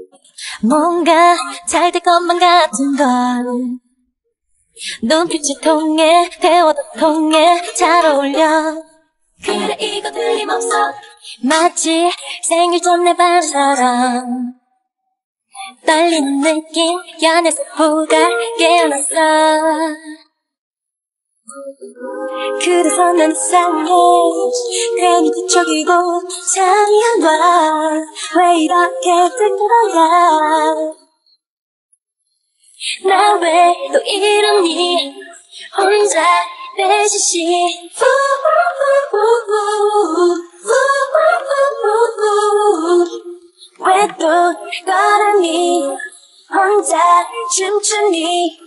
뭔가 잘 될 것만 같은 걸 눈빛이 통해 대화도 통해 잘 어울려. 그래 이거 틀림없어. 마치 생일 전에 밤처럼 떨리는 느낌 연애서 보다 깨어났어. 그래서 난 이상해. 괜히 뒤척이고 잠이 안 와. 왜 이렇게 된 거야. 나 왜 또 이러니 혼자 내쉬시. 왜 또 걸으니 혼자 춤추니.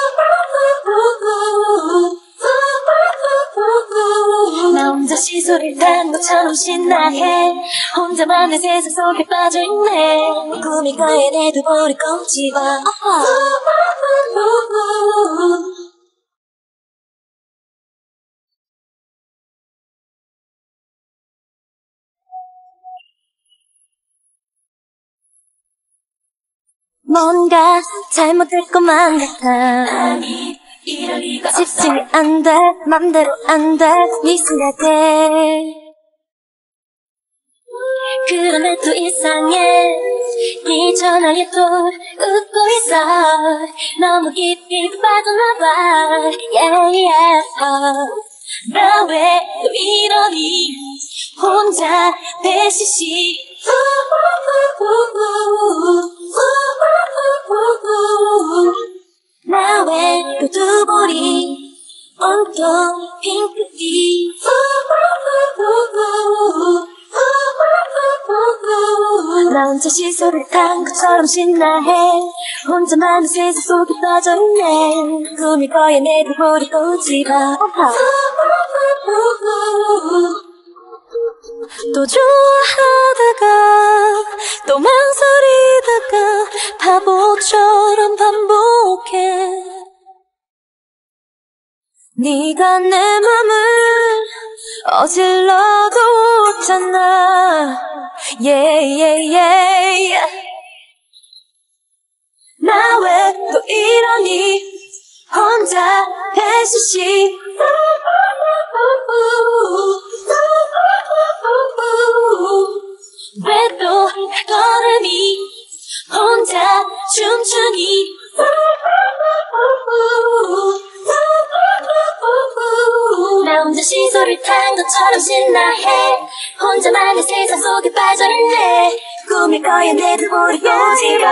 나 혼자 시소를 탄 것처럼 신나해. 혼자만의 세상 속에 빠져있네. 꿈이 거에 내 두 볼을 꼭 집어. 뭔가 잘못될 것만 같아. 집중이 안 돼, 맘대로 안 돼, 네 생각에. 그런데 또 이상해. 네 전화에 또 웃고 있어. 너무 깊이 빠져나와. 나 왜 또 이러니 혼자 배시시. 나 왜 또 두 볼이 온통 핑크빛. 나 혼자 시소를 탄 것처럼 신나해. 혼자만의 세상 속에 빠져있네. 꿈이 거에 내 두 볼이 꼬집어. 또 좋아하다가 또 망설이다가 바보처럼 반복해. 네가 내 맘을 어질러도 없잖아. 나 왜 또 이러니 혼자 배시시. 왜 또 걸음이 혼자 춤추니. 나 혼자 시소를 탄 것처럼 신나해. 혼자만의 세상 속에 빠져있네. 꿈일 거야 내 두 볼이 꼬집어.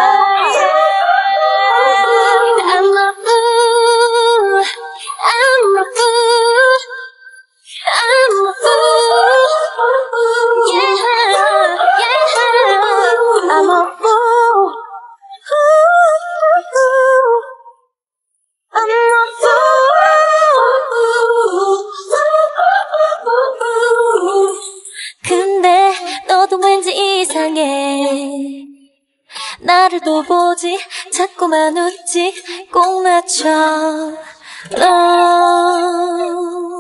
I'm a fool, I'm a fool, I'm a fool, I'm a fool, I'm a fool. 근데 너도 왠지 이상해. 나를 또 보지 자꾸만 웃지 꼭 나처럼.